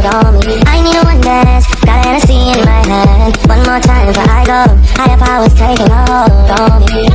on me. I need a one dance, got Hennessy in my hand. One more time before I go, higher powers taking hold on me.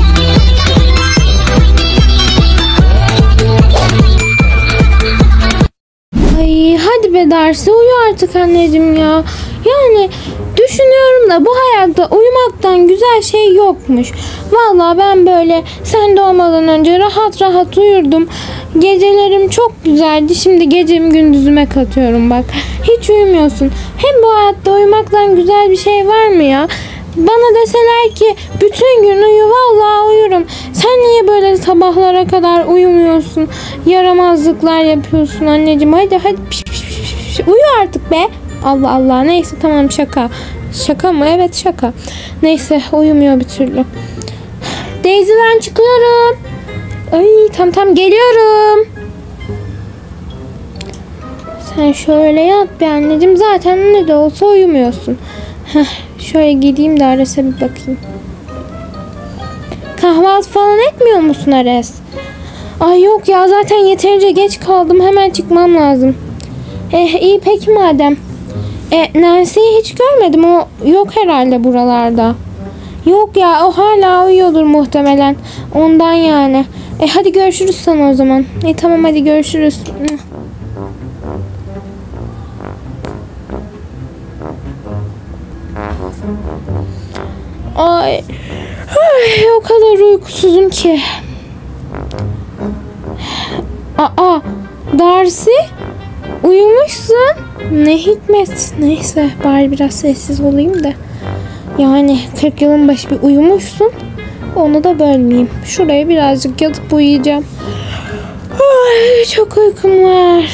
Ay hadi be Darcy, uyu artık anneciğim ya. Yani düşünüyorum da bu hayatta uyumaktan güzel şey yokmuş. Vallahi ben böyle sen doğmadan önce rahat rahat uyurdum. Gecelerim çok güzeldi. Şimdi gecemi gündüzüme katıyorum bak. Hiç uyumuyorsun. Hem bu hayatta uyumaktan güzel bir şey var mı ya? Bana deseler ki bütün gün uyu, vallahi uyurum. Sen niye böyle sabahlara kadar uyumuyorsun? Yaramazlıklar yapıyorsun anneciğim. Hadi piş, piş, piş, piş. Uyu artık be. Allah Allah, neyse tamam, şaka. Şaka mı? Evet şaka. Neyse, uyumuyor bir türlü. Daisy, ben çıkıyorum. Ay tam geliyorum. Sen şöyle yat be anneciğim. Zaten ne de olsa uyumuyorsun. Şöyle gideyim de Ares'e bir bakayım. Kahvaltı falan etmiyor musun Ares? Ay yok ya, zaten yeterince geç kaldım. Hemen çıkmam lazım. İyi peki madem. Nancy'yi hiç görmedim. O yok herhalde buralarda. Yok ya, o hala uyuyordur muhtemelen. Ondan yani. Hadi görüşürüz sana o zaman. Tamam hadi görüşürüz. Ay o kadar uykusuzum ki. Darcy, uyumuşsun. Ne hikmet. Neyse bari biraz sessiz olayım da. Yani 40 yılın başı bir uyumuşsun. Onu da bölmeyeyim. Şuraya birazcık yatıp uyuyacağım. Ay, çok uykum var.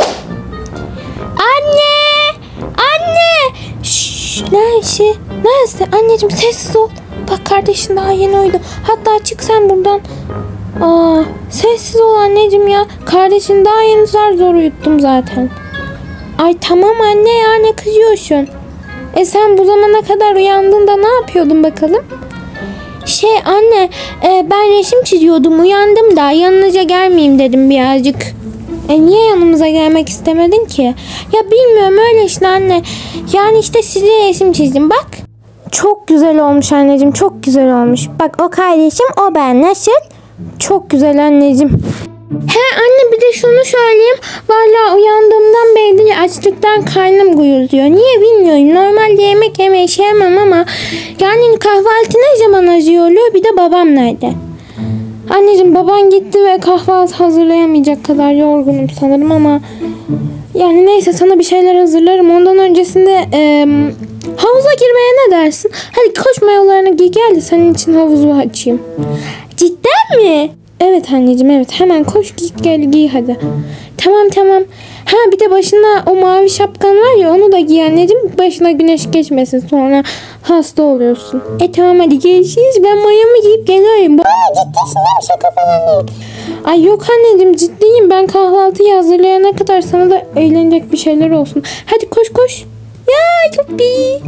Anne! Şşş, Nancy, anneciğim sessiz ol. Bak kardeşin daha yeni uyudu. Hatta çık sen buradan. Sessiz ol anneciğim ya. Kardeşin daha yeni zor uyuttum zaten. Ay tamam anne ya, ne kızıyorsun? Sen bu zamana kadar uyandığında ne yapıyordun bakalım? Anne, ben resim çiziyordum, uyandım da yanınıza gelmeyeyim dedim birazcık. Niye yanımıza gelmek istemedin ki? Ya bilmiyorum, öyle işte anne. Yani işte size resim çizdim bak. Çok güzel olmuş anneciğim, çok güzel olmuş. Bak o kardeşim, o ben, nasıl? Çok güzel anneciğim. Anne, bir de şunu söyleyeyim. Vallahi uyandığımdan beri açlıktan karnım gurulduyor. Niye bilmiyorum. Normalde yemek yemeyi sevmem ama yani kahvaltı ne zaman hazırlıyor? Bir de babam nerede? Anneciğim, baban gitti ve kahvaltı hazırlayamayacak kadar yorgunum sanırım ama yani neyse, sana bir şeyler hazırlarım. Ondan öncesinde havuza girmeye ne dersin? Hadi koş, mayolarını giy gel de senin için havuzu açayım. Cidden mi? Evet anneciğim, evet. Hemen koş giy hadi. Tamam. Bir de başına o mavi şapkan var ya, onu da giy anneciğim. Başına güneş geçmesin, sonra hasta oluyorsun. Tamam hadi görüşürüz. Ben mayomu giyip geliyorum. Ciddisin değil mi? Şaka falan değil. Ay yok anneciğim, ciddiyim. Ben kahvaltıyı hazırlayana kadar sana da eğlenecek bir şeyler olsun. Hadi koş. Ya çok iyi.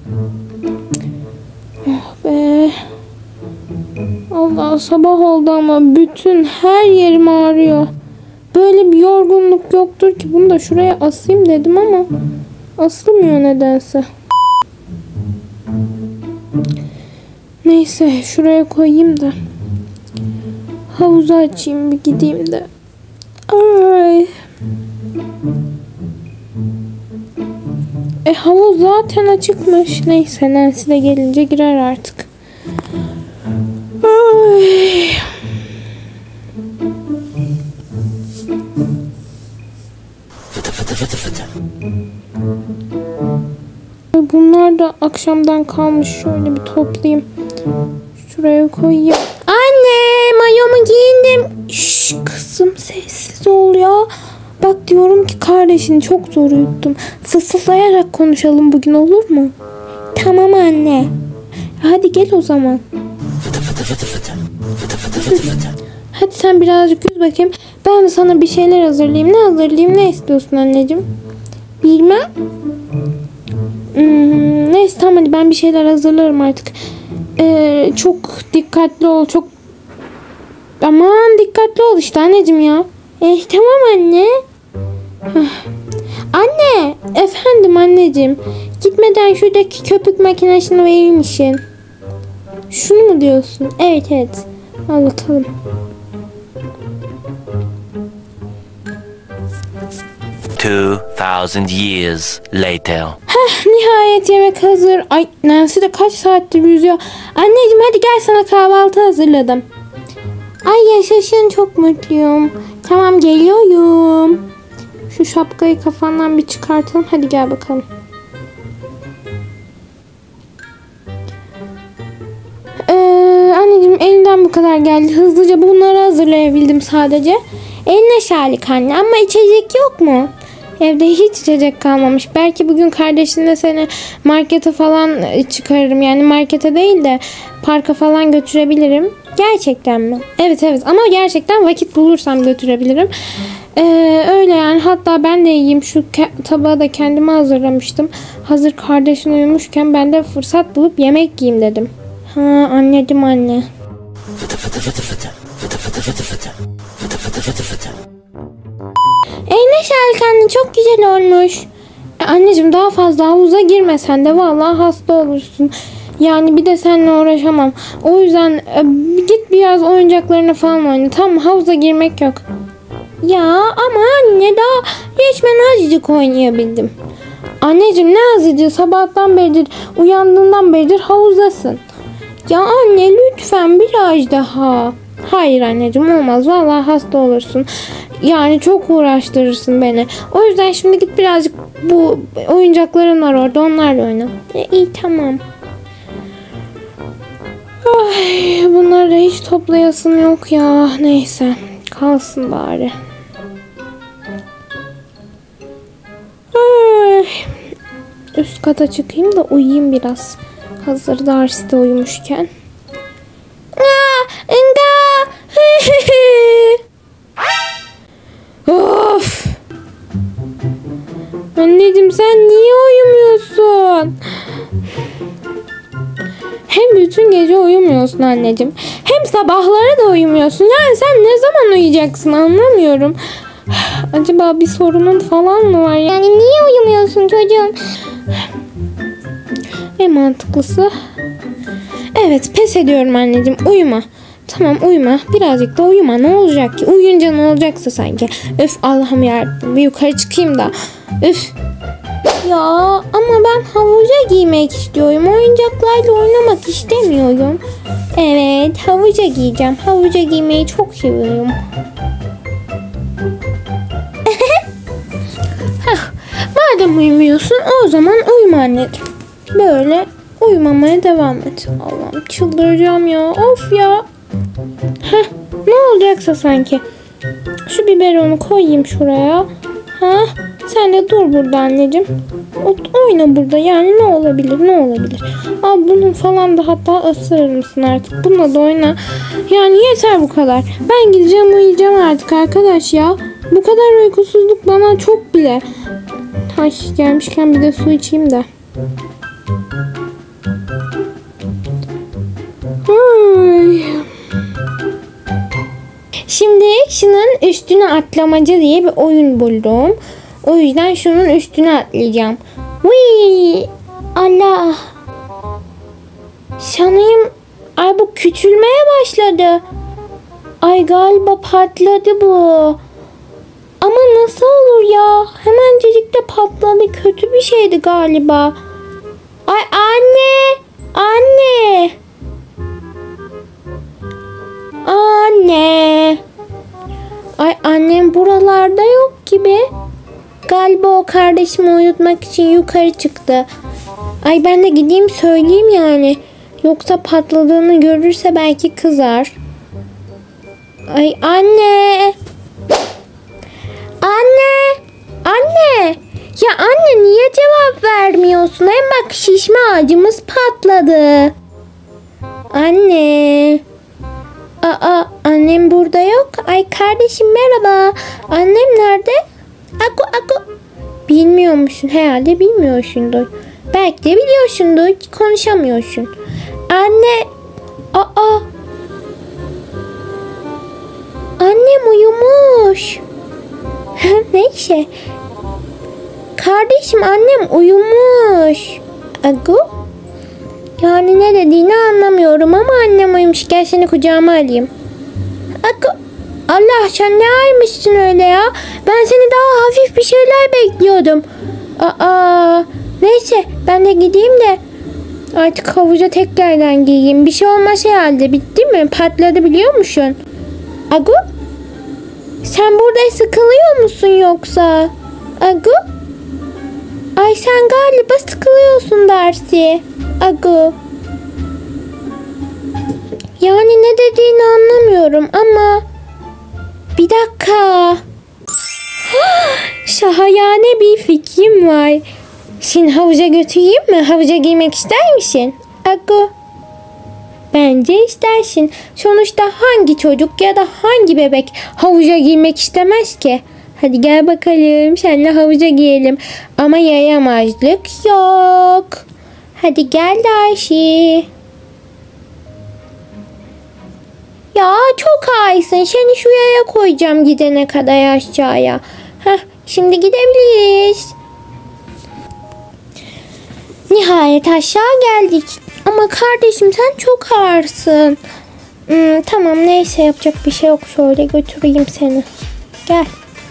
Oh be. Allah, sabah oldu ama bütün her yerim ağrıyor. Böyle bir yorgunluk yoktur ki. Bunu da şuraya asayım dedim ama asılmıyor nedense. Neyse şuraya koyayım da havuzu açayım, bir gideyim de. Ay. Havuz zaten açıkmış. Neyse, Nancy de gelince girer artık. Ay. Fıtı. Bunlar da akşamdan kalmış. Şöyle bir toplayayım. Şuraya koyayım. Anne, mayomu giyindim. Şşş kızım, sessiz ol ya. Bak diyorum ki kardeşini çok zor uyuttum. Fısıldayarak konuşalım bugün, olur mu? Tamam anne. Hadi gel o zaman. Hadi sen birazcık yüz bakayım. Ben de sana bir şeyler hazırlayayım. Ne hazırlayayım? Ne istiyorsun anneciğim? Bilmem. Neyse tamam, hadi ben bir şeyler hazırlarım artık. Çok dikkatli ol. Aman dikkatli ol işte anneciğim ya. Tamam anne. Anne, efendim anneciğim. Gitmeden şuradaki köpük makinesini verir misin? Şunu mu diyorsun? Evet evet. Al bakalım. $2,000 later. Nihayet yemek hazır. Ay Nancy de kaç saattir yüzüyor. Anneciğim hadi gel, sana kahvaltı hazırladım. Ay yaşasın, çok mutluyum. Tamam geliyorum. Şu şapkayı kafandan bir çıkartalım. Hadi gel bakalım. Anneciğim elimden bu kadar geldi. Hızlıca bunları hazırlayabildim sadece. Eline sağlık anne, ama içecek yok mu? Evde hiç içecek kalmamış. Belki bugün kardeşinle seni markete falan çıkarırım. Yani markete değil de parka falan götürebilirim. Gerçekten mi? Evet evet, ama gerçekten vakit bulursam götürebilirim. Öyle yani, hatta ben de yiyeyim. Şu tabağı da kendime hazırlamıştım. Hazır kardeşin uyumuşken ben de fırsat bulup yemek yiyeyim dedim. Ha anladım anne. Fıtı fıtı fıtı fıtı. Fıtı fıtı fıtı fıtı. Fıtı fıtı fıtı fıtı. Eline sağlık anne, çok güzel olmuş. Anneciğim daha fazla havuza girmesen de vallahi hasta olursun. Yani bir de seninle uğraşamam. O yüzden git biraz oyuncaklarına falan oyna. Tamam, havuza girmek yok. Ya ama anne, daha resmen azıcık oynayabildim. Anneciğim ne azıcık, sabahtan beridir, uyandığından beridir havuzdasın. Ya anne lütfen biraz daha. Hayır anneciğim, olmaz, vallahi hasta olursun. Yani çok uğraştırırsın beni. O yüzden şimdi git birazcık, bu oyuncakların var orada, onlarla oyna. İyi tamam. Ay, bunları da hiç toplayasım yok ya. Neyse, kalsın bari. Ay, üst kata çıkayım da uyuyayım biraz. Hazır Darcy de uyumuşken. Of! Anneciğim sen niye uyumuyorsun? Hem bütün gece uyumuyorsun anneciğim, hem sabahları da uyumuyorsun. Yani sen ne zaman uyuyacaksın, anlamıyorum. Acaba bir sorunun falan mı var? Yani niye uyumuyorsun çocuğum? En mantıklısı, evet, pes ediyorum anneciğim, uyuma. Tamam uyuma, birazcık da uyuma, ne olacak ki? Uyuyunca ne olacaksa sanki. Öf Allah'ım ya, bir yukarı çıkayım da. Öf. Ya ama ben havuza giymek istiyorum. Oyuncaklarla oynamak istemiyorum. Evet, havuza giyeceğim. Havuza giymeyi çok seviyorum. Madem uyumuyorsun, o zaman uyuma anneciğim. Böyle uyumamaya devam et. Allah'ım çıldıracağım ya. Of ya. Ne olacaksa sanki. Şu biberonu koyayım şuraya. Sen de dur burada anneciğim. Oyna burada, yani ne olabilir, ne olabilir. Al bunun falan da hatta ısırır mısın artık. Bununla da oyna. Yani yeter bu kadar. Ben gideceğim, uyuyacağım artık arkadaş ya. Bu kadar uykusuzluk bana çok bile. Ay gelmişken bir de su içeyim de. Ay. Şimdi şunun üstüne atlamaca diye bir oyun buldum. O yüzden şunun üstüne atlayacağım. Vii! Allah! Sanırım ay bu küçülmeye başladı. Ay galiba patladı bu. Ama nasıl olur ya? Hemencecik de patladı. Kötü bir şeydi galiba. Ay anne! Anne! Anne! Ay annem buralarda yok gibi. Galiba o kardeşimi uyutmak için yukarı çıktı. Ay ben de gideyim söyleyeyim yani. Yoksa patladığını görürse belki kızar. Ay anne! Anne! Anne! Ya anne niye cevap vermiyorsun? Hem bak şişme ağacımız patladı. Anne! Aa annem burada yok. Ay kardeşim merhaba. Annem nerede? Aku. Bilmiyormuşsun herhalde, bilmiyorsundur. Belki de biliyorsundur, konuşamıyorsun. Anne. Aa. Annem uyumuş. Neyse. kardeşim annem uyumuş. Agu? Yani ne dediğini anlamıyorum ama annem uyumuş. Gel seni kucağıma alayım. Agu? Allah sen ne aymışsın öyle ya? Ben seni daha hafif bir şeyler bekliyordum. Neyse ben de gideyim de artık havuza tekrardan giyeyim. Bir şey olmaz herhalde. Bitti mi? Patladı biliyor musun? Agu? Sen burada sıkılıyor musun yoksa? Agu? Ay sen galiba sıkılıyorsun Darcy. Agu. Yani ne dediğini anlamıyorum ama... Bir dakika. Şahane bir fikrim var. Seni havuza götüreyim mi? Havuza girmek ister misin? Agu. Bence istersin. Sonuçta hangi çocuk ya da hangi bebek havuza girmek istemez ki? Hadi gel bakalım seninle havuza girelim. Ama yaramazlık yok. Hadi gel Darcy. Ya çok hainsin. Seni şuraya koyacağım gidene kadar aşağıya. Heh, şimdi gidebiliriz. Nihayet aşağı geldik. Ama kardeşim sen çok ağırsın. Tamam neyse yapacak bir şey yok. Şöyle götüreyim seni. Gel.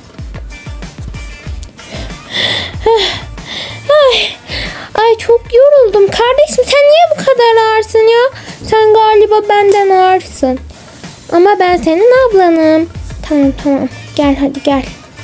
Ay çok yoruldum. Kardeşim sen niye bu kadar ağırsın ya? Sen galiba benden ağırsın. Ama ben senin ablanım. Tamam. Gel hadi gel.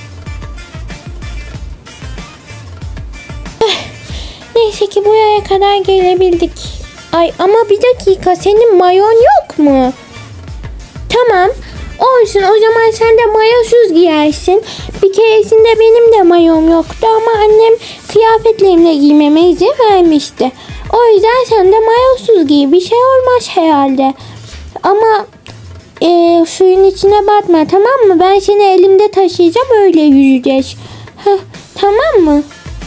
Neyse ki buraya kadar gelebildik. Ay ama bir dakika senin mayon yok mu? Tamam. Olsun o zaman sen de mayosuz giyersin. Bir keresinde benim de mayom yoktu ama annem kıyafetlerimle giymeme izin vermişti. O yüzden sen de mayosuz giy. Bir şey olmaz herhalde. Ama suyun içine batma tamam mı? Ben seni elimde taşıyacağım öyle yüzeceğiz. Tamam mı?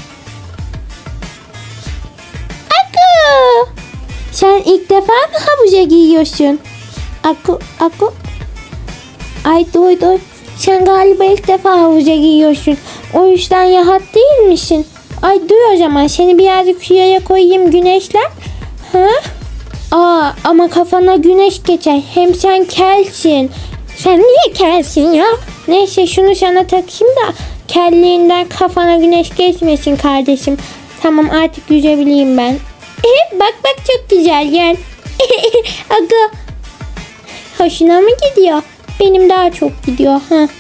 Aku! Sen ilk defa mı havuza giyiyorsun? Aku. Ay dur. Sen galiba ilk defa havuza giyiyorsun. O yüzden rahat değil misin? Ay dur o zaman seni birazcık şuraya koyayım güneşler. Ama kafana güneş geçer. Hem sen kelsin. Sen niye kelsin ya? Neyse şunu sana takayım da kelliğinden kafana güneş geçmesin kardeşim. Tamam artık yüzebileyim ben. Bak çok güzel gel. Aga. Hoşuna mı gidiyor? Benim daha çok gidiyor.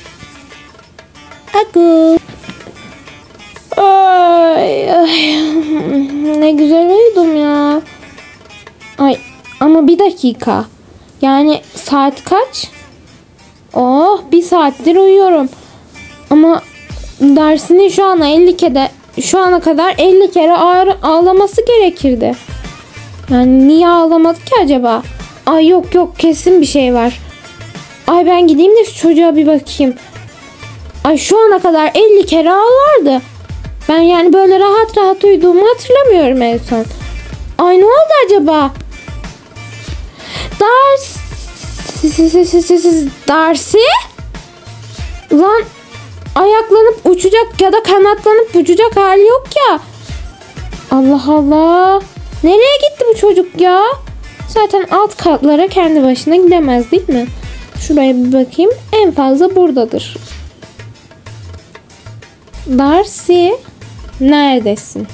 Aga. Ay. Ne güzel uyudum ya. Ay ama bir dakika. Yani saat kaç? Bir saattir uyuyorum. Ama Darcy'nin şu ana kadar 50 kere ağlaması gerekirdi. Yani niye ağlamadı ki acaba? Ay yok kesin bir şey var. Ay ben gideyim de şu çocuğa bir bakayım. Ay şu ana kadar 50 kere ağlardı. Ben yani böyle rahat uyuduğumu hatırlamıyorum en son. Ay ne oldu acaba? Darcy? Lan ayaklanıp uçacak ya da kanatlanıp uçacak hali yok ya. Allah. Nereye gitti bu çocuk ya? Zaten alt katlara kendi başına gidemez değil mi? Şuraya bir bakayım. En fazla buradadır. Darcy, neredesin?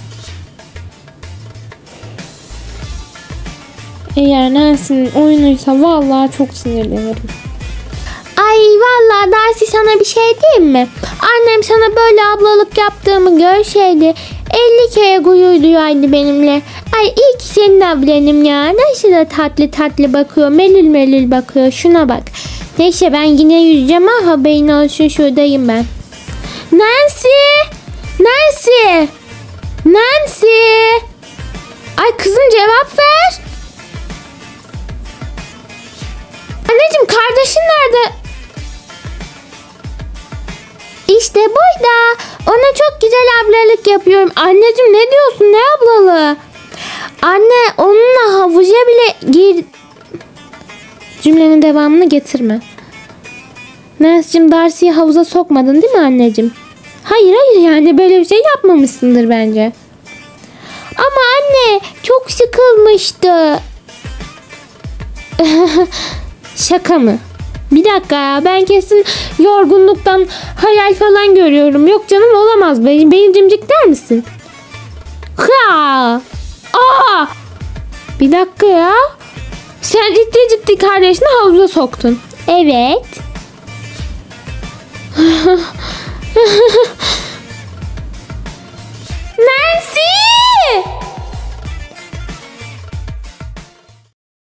Eğer Nancy'nin oyunuysa vallahi çok sinirlenirim. Ay vallahi Darcy sana bir şey diyeyim mi? Annem sana böyle ablalık yaptığımı görseydi 50 kere gurur duyardı benimle. Ay iyi ki senin ablanım ya. Nasıl da tatlı bakıyor. Melül bakıyor. Şuna bak. Neyse ben yine yüzeceğim ha. Haberin olsun şuradayım ben. Nancy! Ay kızım cevap ver. Anneciğim kardeşin nerede? İşte burada. Ona çok güzel ablalık yapıyorum. Anneciğim ne diyorsun? Ne ablalığı? Anne onunla havuza bile gir... Cümlenin devamını getirme. Nancy'cim Darcy'yi havuza sokmadın değil mi anneciğim? Hayır yani böyle bir şey yapmamışsındır bence. Ama anne çok sıkılmıştı. Şaka mı? Bir dakika ya, ben kesin yorgunluktan hayal falan görüyorum. Yok canım, olamaz. Beni cimcik der misin? Ha! Aa! Bir dakika ya. Sen ciddi kardeşini havuza soktun. Evet.